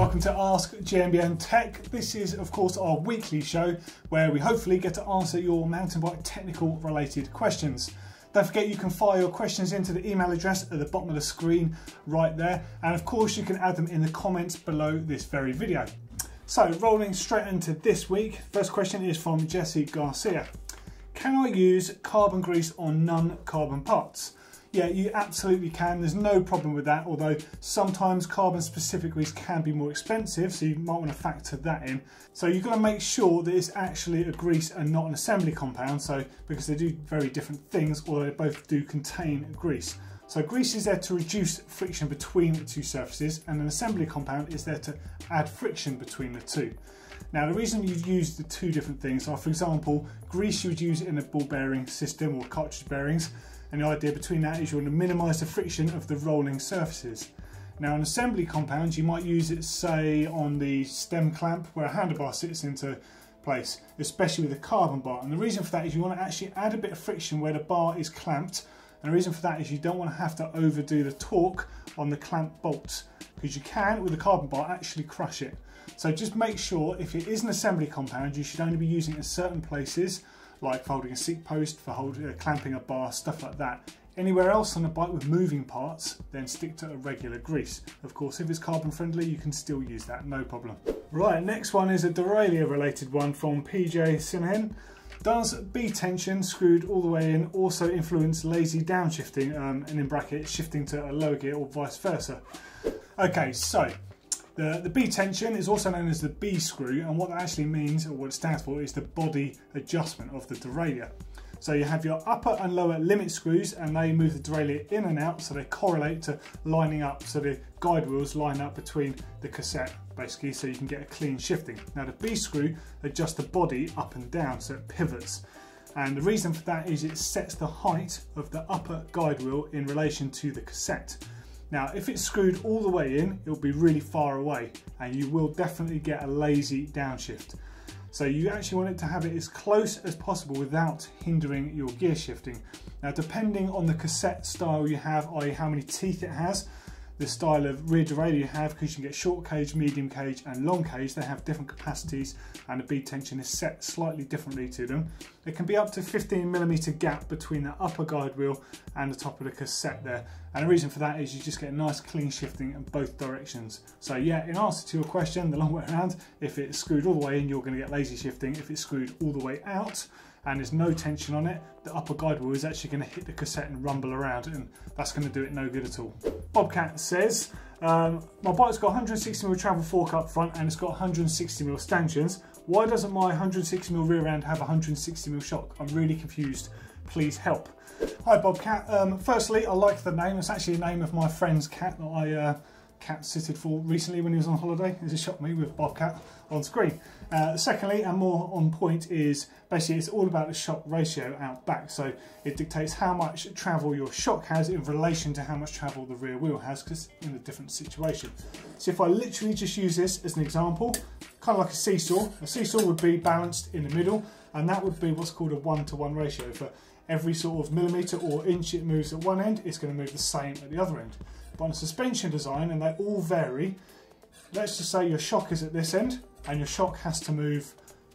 Welcome to Ask GMBN Tech. This is of course our weekly show where we hopefully get to answer your mountain bike technical related questions. Don't forget you can fire your questions into the email address at the bottom of the screen right there, and of course you can add them in the comments below this very video. So rolling straight into this week, first question is from Jesse Garcia. Can I use carbon grease on non-carbon parts? Yeah, you absolutely can. There's no problem with that, although sometimes carbon specific grease can be more expensive, so you might want to factor that in. So you've got to make sure that it's actually a grease and not an assembly compound, so because they do very different things, although they both do contain grease. So grease is there to reduce friction between the two surfaces, and an assembly compound is there to add friction between the two. Now the reason you use the two different things are, for example, grease you would use in a ball bearing system or cartridge bearings, and the idea between that is you want to minimise the friction of the rolling surfaces. Now an assembly compound, you might use it say on the stem clamp where a handlebar sits into place, especially with a carbon bar, and the reason for that is you want to actually add a bit of friction where the bar is clamped, and the reason for that is you don't want to have to overdo the torque on the clamp bolts, because you can with a carbon bar actually crush it. So just make sure if it is an assembly compound you should only be using it in certain places, like for holding a seat post, for clamping a bar, stuff like that. Anywhere else on the bike with moving parts, then stick to a regular grease. Of course, if it's carbon friendly, you can still use that, no problem. Right, next one is a derailleur related one from PJ Sinahan. Does B tension screwed all the way in also influence lazy downshifting, and in brackets, shifting to a lower gear or vice versa? Okay, so the B tension is also known as the B screw, and what that actually means, or what it stands for, is the body adjustment of the derailleur. So you have your upper and lower limit screws, and they move the derailleur in and out, so they correlate to lining up, so the guide wheels line up between the cassette, basically, so you can get a clean shifting. Now the B screw adjusts the body up and down, so it pivots. And the reason for that is it sets the height of the upper guide wheel in relation to the cassette. Now, if it's screwed all the way in, it'll be really far away, and you will definitely get a lazy downshift. So you actually want it to have it as close as possible without hindering your gear shifting. Now, depending on the cassette style you have, i.e. how many teeth it has, the style of rear derailleur you have, because you can get short cage, medium cage and long cage, they have different capacities and the B tension is set slightly differently to them. There can be up to 15mm gap between the upper guide wheel and the top of the cassette there, and the reason for that is you just get a nice clean shifting in both directions. So yeah, in answer to your question, the long way around, if it's screwed all the way in, you're going to get lazy shifting. If it's screwed all the way out and there's no tension on it, the upper guide wheel is actually going to hit the cassette and rumble around, and that's going to do it no good at all. Bobcat says, my bike's got 160mm travel fork up front and it's got 160mm stanchions. Why doesn't my 160mm rear end have 160mm shock? I'm really confused. Please help. Hi Bobcat. Firstly, I like the name. It's actually the name of my friend's cat that I cat-sitted for recently when he was on holiday. It just shocked me with Bobcat on screen. Secondly, and more on point, is basically it's all about the shock ratio out back. So it dictates how much travel your shock has in relation to how much travel the rear wheel has, because in a different situation. So if I literally just use this as an example, kind of like a seesaw would be balanced in the middle, and that would be what's called a 1-to-1 ratio. For every sort of millimetre or inch it moves at one end, it's going to move the same at the other end. But on a suspension design, and they all vary, let's just say your shock is at this end and your shock has to move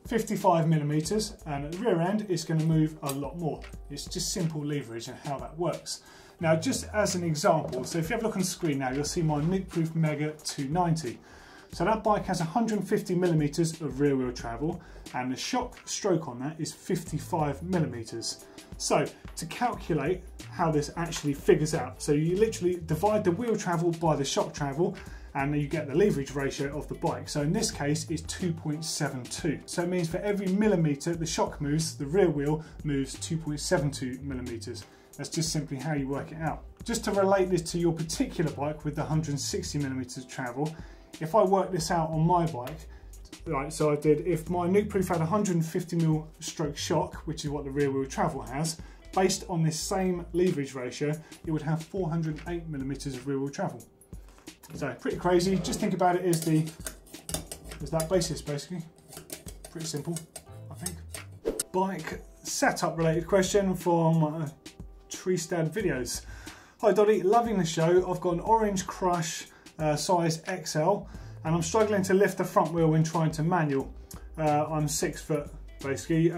55mm, and at the rear end it's going to move a lot more. It's just simple leverage and how that works. Now just as an example, so if you have a look on the screen now, you'll see my Nukeproof Mega 290. So that bike has 150mm of rear wheel travel, and the shock stroke on that is 55mm. So to calculate how this actually figures out, so you literally divide the wheel travel by the shock travel, and you get the leverage ratio of the bike. So in this case it's 2.72. So it means for every millimetre the shock moves, the rear wheel moves 2.72mm. That's just simply how you work it out. Just to relate this to your particular bike with the 160mm travel, if I work this out on my bike, right, so I did, if my Nukeproof had 150mm stroke shock, which is what the rear wheel travel has, based on this same leverage ratio, it would have 408mm of rear wheel travel. So pretty crazy. Just think about it as that basis, basically. Pretty simple, I think. Bike setup related question from Treestad Videos. Hi Doddy, loving the show. I've got an Orange Crush size XL and I'm struggling to lift the front wheel when trying to manual. I'm 6 foot basically.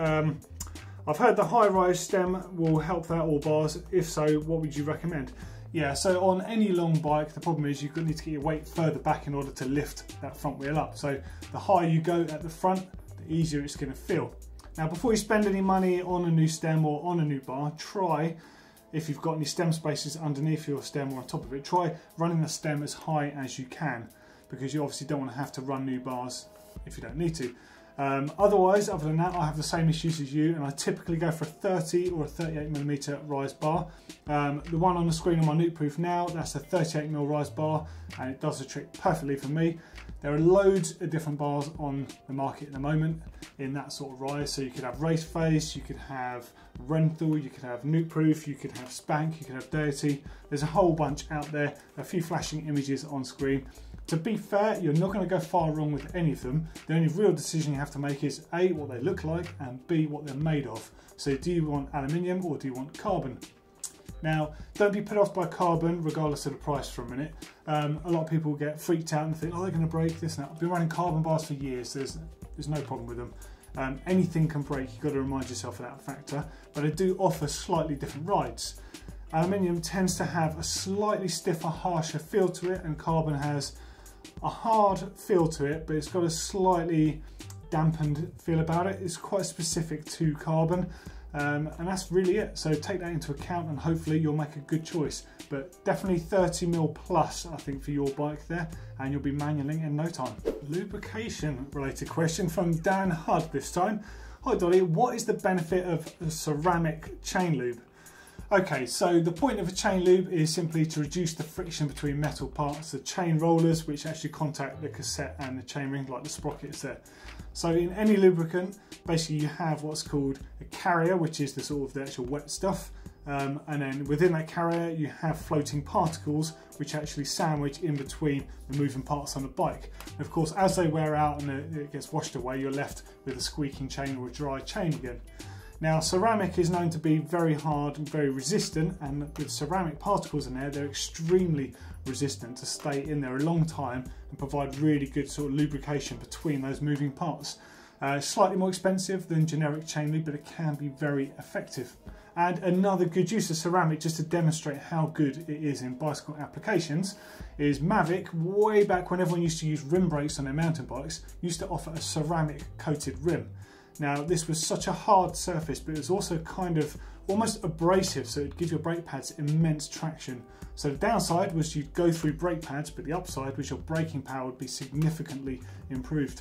I've heard the high-rise stem will help that, or bars. If so, what would you recommend? Yeah, so on any long bike, the problem is you need to get your weight further back in order to lift that front wheel up. So the higher you go at the front, the easier it's going to feel. Now, before you spend any money on a new stem or on a new bar, try, if you've got any stem spaces underneath your stem or on top of it, try running the stem as high as you can, because you obviously don't want to have to run new bars if you don't need to. Otherwise, other than that, I have the same issues as you, and I typically go for a 30 or a 38mm rise bar. The one on the screen on my Nukeproof now, that's a 38mm rise bar, and it does the trick perfectly for me. There are loads of different bars on the market at the moment in that sort of rise. So you could have Race Face, you could have Renthal, you could have Nukeproof, you could have Spank, you could have Doddy. There's a whole bunch out there, a few flashing images on screen. To be fair, you're not going to go far wrong with any of them. The only real decision you have to make is A, what they look like, and B, what they're made of. So do you want aluminium or do you want carbon? Now, don't be put off by carbon, regardless of the price for a minute. A lot of people get freaked out and think, oh, they're going to break this and that. I've been running carbon bars for years. There's no problem with them. Anything can break. You've got to remind yourself of that factor. But they do offer slightly different rides. Aluminium tends to have a slightly stiffer, harsher feel to it, and carbon has a hard feel to it, but it's got a slightly dampened feel about it. It's quite specific to carbon. And that's really it. So take that into account and hopefully you'll make a good choice. But definitely 30mm plus, I think, for your bike there, and you'll be manualing in no time. Lubrication related question from Dan Hudd this time. Hi Doddy, what is the benefit of a ceramic chain lube? Okay, so the point of a chain lube is simply to reduce the friction between metal parts, the chain rollers which actually contact the cassette and the chainring, like the sprockets there. So in any lubricant, basically you have what's called a carrier, which is the actual wet stuff, and then within that carrier you have floating particles which actually sandwich in between the moving parts on the bike. And of course, as they wear out and it gets washed away, you're left with a squeaking chain or a dry chain again. Now, ceramic is known to be very hard and very resistant, and with ceramic particles in there, they're extremely resistant to stay in there a long time and provide really good sort of lubrication between those moving parts. Slightly more expensive than generic chain lube, but it can be very effective. And another good use of ceramic, just to demonstrate how good it is in bicycle applications, is Mavic, way back when everyone used to use rim brakes on their mountain bikes, used to offer a ceramic coated rim. Now, this was such a hard surface, but it was also kind of almost abrasive, so it'd give your brake pads immense traction. So the downside was you'd go through brake pads, but the upside was your braking power would be significantly improved.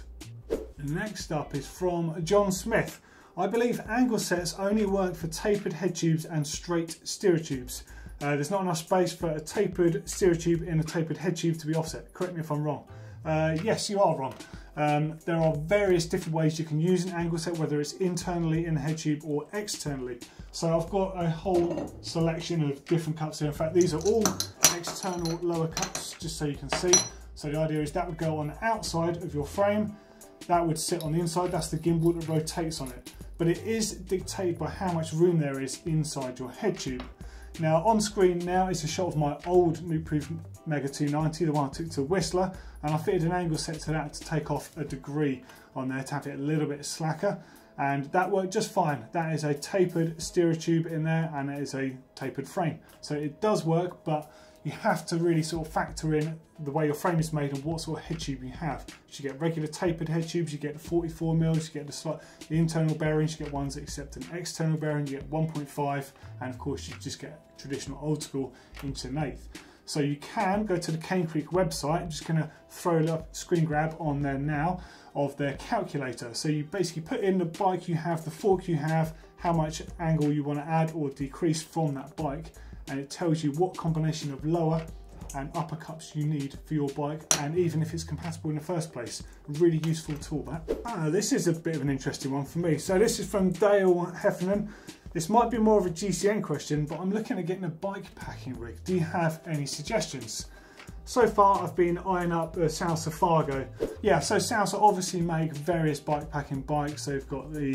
Next up is from John Smith. I believe angle sets only work for tapered head tubes and straight steerer tubes. There's not enough space for a tapered steerer tube in a tapered head tube to be offset. Correct me if I'm wrong. Yes, you are wrong. There are various different ways you can use an angle set, whether it's internally in the head tube or externally. So I've got a whole selection of different cups here. In fact, these are all external lower cups, just so you can see. So the idea is that would go on the outside of your frame, that would sit on the inside, that's the gimbal that rotates on it. But it is dictated by how much room there is inside your head tube. Now, on screen now is a shot of my old Nukeproof Mega 290, the one I took to Whistler, and I fitted an angle set to that to take off a degree on there to have it a little bit slacker, and that worked just fine. That is a tapered steerer tube in there, and it is a tapered frame. So it does work, but you have to really sort of factor in the way your frame is made and what sort of head tube you have. You get regular tapered head tubes, you get the 44mm, you get the internal bearings, you get ones that accept an external bearing, you get 1.5, and of course you just get traditional old school inch and eighth. So you can go to the Cane Creek website. I'm just going to throw a screen grab on there now of their calculator. So you basically put in the bike you have, the fork you have, how much angle you want to add or decrease from that bike, and it tells you what combination of lower and upper cups you need for your bike, and even if it's compatible in the first place. Really useful tool, that. This is a bit of an interesting one for me. So this is from Dale Heffernan. This might be more of a GCN question, but I'm looking at getting a bike packing rig. Do you have any suggestions? So far I've been eyeing up Salsa Fargo. Yeah, so Salsa obviously make various bike packing bikes. They've got the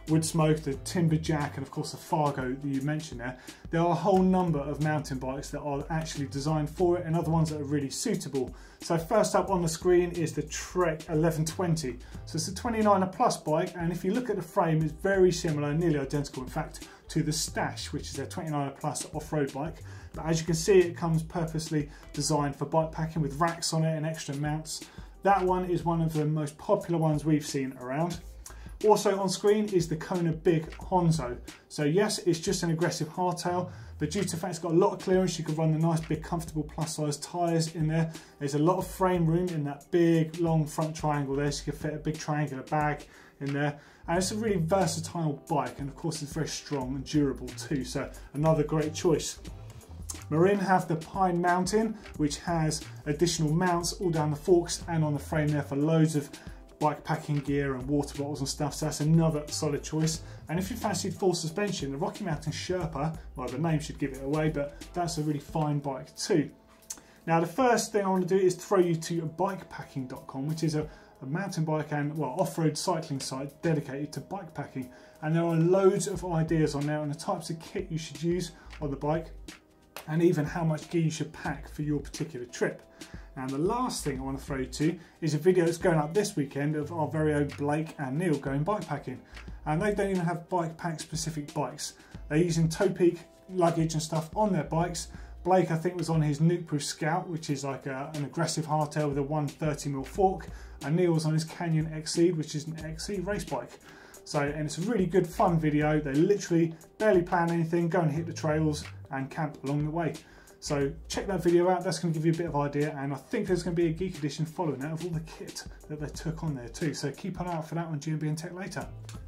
wood smoke, the timber jack, and of course the Fargo that you mentioned there. There are a whole number of mountain bikes that are actually designed for it and other ones that are really suitable. So first up on the screen is the Trek 1120. So it's a 29er plus bike, and if you look at the frame, it's very similar, nearly identical in fact, to the Stash, which is their 29er plus off-road bike. But as you can see, it comes purposely designed for bike packing with racks on it and extra mounts. That one is one of the most popular ones we've seen around. Also on screen is the Kona Big Honzo. So yes, it's just an aggressive hardtail, but due to the fact it's got a lot of clearance, you can run the nice big comfortable plus size tyres in there. There's a lot of frame room in that big long front triangle there, so you can fit a big triangular bag in there. And it's a really versatile bike, and of course it's very strong and durable too, so another great choice. Marin have the Pine Mountain, which has additional mounts all down the forks and on the frame there for loads of bike packing gear and water bottles and stuff, so that's another solid choice. And if you fancied full suspension, the Rocky Mountain Sherpa, well, the name should give it away, but that's a really fine bike too. Now the first thing I want to do is throw you to bikepacking.com, which is a mountain bike and off-road cycling site dedicated to bike packing, and there are loads of ideas on there on the types of kit you should use on the bike and even how much gear you should pack for your particular trip. And the last thing I want to throw you to is a video that's going up this weekend of our very own Blake and Neil going bike packing, and they don't even have bike pack specific bikes. They're using toe peak luggage and stuff on their bikes. Blake, I think, was on his Nukeproof Scout, which is like an aggressive hardtail with a 130mm fork, and Neil was on his Canyon XC, which is an XC race bike. So, and it's a really good fun video. They literally barely plan anything, go and hit the trails and camp along the way. So check that video out, that's going to give you a bit of idea, and I think there's going to be a geek edition following that of all the kit that they took on there too. So keep an eye out for that on GMBN Tech later.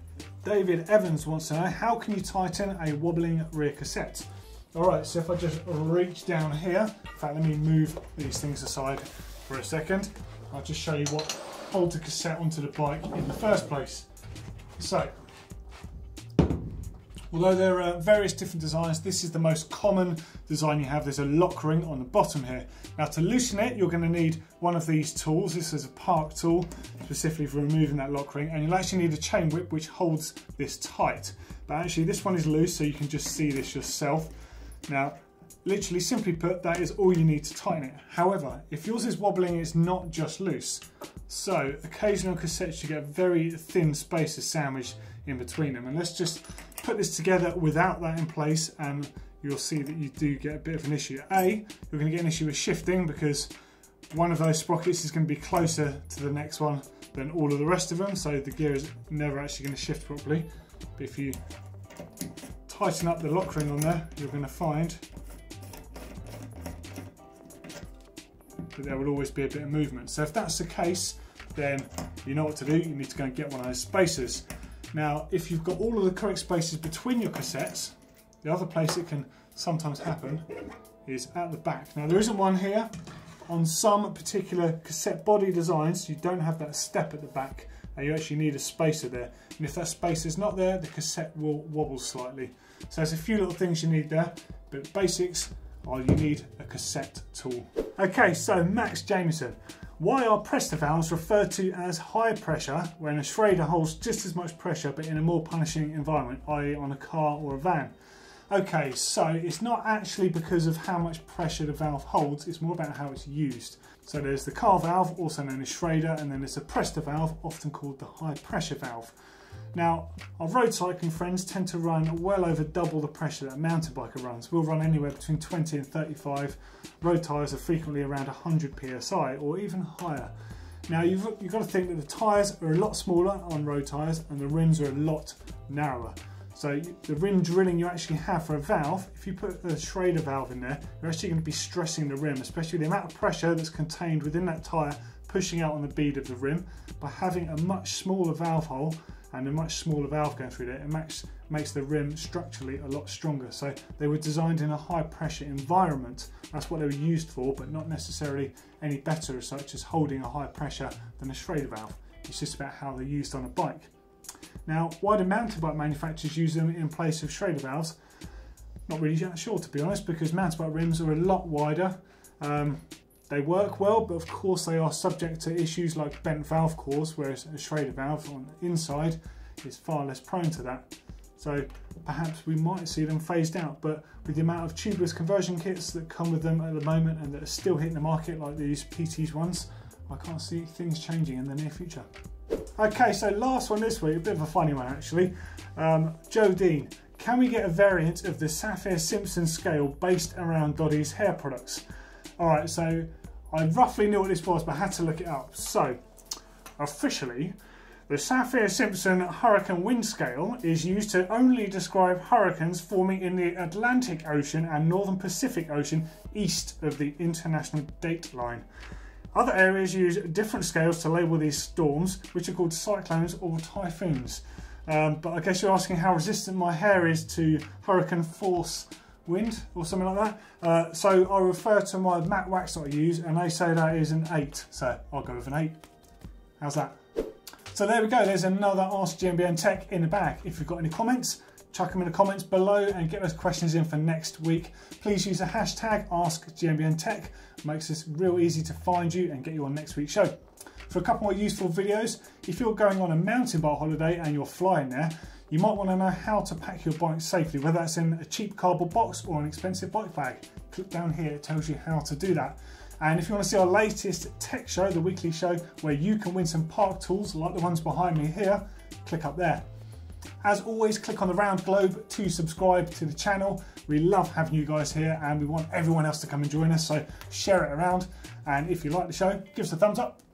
David Evans wants to know, how can you tighten a wobbling rear cassette? Alright, so if I just reach down here, in fact let me move these things aside for a second, I'll just show you what holds the cassette onto the bike in the first place. So, although there are various different designs, this is the most common design you have. There's a lock ring on the bottom here. Now to loosen it, you're going to need one of these tools. This is a park tool, specifically for removing that lock ring, and you'll actually need a chain whip which holds this tight. But actually this one is loose, so you can just see this yourself. Now, literally, simply put, that is all you need to tighten it. However, if yours is wobbling, it's not just loose. So, occasional cassettes, you get very thin spaces sandwiched in between them. And let's just put this together without that in place, and you'll see that you do get a bit of an issue. A, you're going to get an issue with shifting, because one of those sprockets is going to be closer to the next one than all of the rest of them, so the gear is never actually going to shift properly. But if you tighten up the lock ring on there, you're going to find that there will always be a bit of movement. So if that's the case, then you know what to do. You need to go and get one of those spacers. Now, if you've got all of the correct spaces between your cassettes, the other place it can sometimes happen is at the back. Now, there isn't one here. On some particular cassette body designs, you don't have that step at the back, and you actually need a spacer there. And if that spacer's not there, the cassette will wobble slightly. So there's a few little things you need there, but basics are you need a cassette tool. Okay, so Max Jameson. Why are pressure valves referred to as high pressure when a Schrader holds just as much pressure but in a more punishing environment, i.e. on a car or a van? Okay, so it's not actually because of how much pressure the valve holds, it's more about how it's used. So there's the car valve, also known as Schrader, and then there's the pressure valve, often called the high pressure valve. Now, our road cycling friends tend to run well over double the pressure that a mountain biker runs. We'll run anywhere between 20 and 35. Road tyres are frequently around 100 psi or even higher. Now, you've got to think that the tyres are a lot smaller on road tyres and the rims are a lot narrower. So the rim drilling you actually have for a valve, if you put a Schrader valve in there, you're actually going to be stressing the rim, especially the amount of pressure that's contained within that tyre pushing out on the bead of the rim. By having a much smaller valve hole and a much smaller valve going through there, it makes the rim structurally a lot stronger. So they were designed in a high pressure environment. That's what they were used for, but not necessarily any better as such as holding a higher pressure than a Schrader valve. It's just about how they're used on a bike. Now, why do mountain bike manufacturers use them in place of Schrader valves? Not really sure, to be honest, because mountain bike rims are a lot wider. They work well, but of course they are subject to issues like bent valve cores, whereas a Schrader valve on the inside is far less prone to that. So perhaps we might see them phased out, but with the amount of tubeless conversion kits that come with them at the moment and that are still hitting the market like these PT's ones, I can't see things changing in the near future. Okay, so last one this week, a bit of a funny one actually. Joe Dean, can we get a variant of the Saffir-Simpson scale based around Doddy's hair products? Alright, so I roughly knew what this was, but I had to look it up. So, officially, the Saffir-Simpson Hurricane Wind Scale is used to only describe hurricanes forming in the Atlantic Ocean and Northern Pacific Ocean east of the international date line. Other areas use different scales to label these storms, which are called cyclones or typhoons. But I guess you're asking how resistant my hair is to hurricane force wind or something like that. So I refer to my matte wax that I use and they say that is an 8. So I'll go with an 8. How's that? So there we go, there's another Ask GMBN Tech in the bag. If you've got any comments, chuck them in the comments below and get those questions in for next week. Please use the hashtag AskGMBNTech. Makes this real easy to find you and get you on next week's show. For a couple more useful videos, if you're going on a mountain bike holiday and you're flying there, you might want to know how to pack your bike safely, whether that's in a cheap cardboard box or an expensive bike bag. Click down here, it tells you how to do that. And if you want to see our latest tech show, the weekly show, where you can win some park tools like the ones behind me here, click up there. As always, click on the round globe to subscribe to the channel. We love having you guys here and we want everyone else to come and join us, so share it around. And if you like the show, give us a thumbs up.